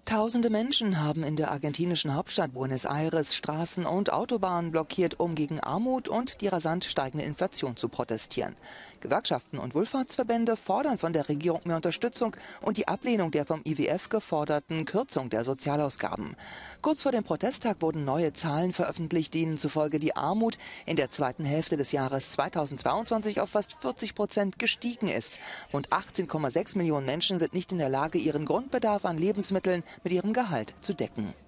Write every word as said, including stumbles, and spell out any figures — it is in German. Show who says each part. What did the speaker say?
Speaker 1: Tausende Menschen haben in der argentinischen Hauptstadt Buenos Aires Straßen und Autobahnen blockiert, um gegen Armut und die rasant steigende Inflation zu protestieren. Gewerkschaften und Wohlfahrtsverbände fordern von der Regierung mehr Unterstützung und die Ablehnung der vom I W F geforderten Kürzung der Sozialausgaben. Kurz vor dem Protesttag wurden neue Zahlen veröffentlicht, denen zufolge die Armut in der zweiten Hälfte des Jahres zweitausendzweiundzwanzig auf fast vierzig Prozent gestiegen ist. Rund achtzehn Komma sechs Millionen Menschen sind nicht in der Lage, ihren Grundbedarf an Lebensmitteln mit ihrem Gehalt zu decken.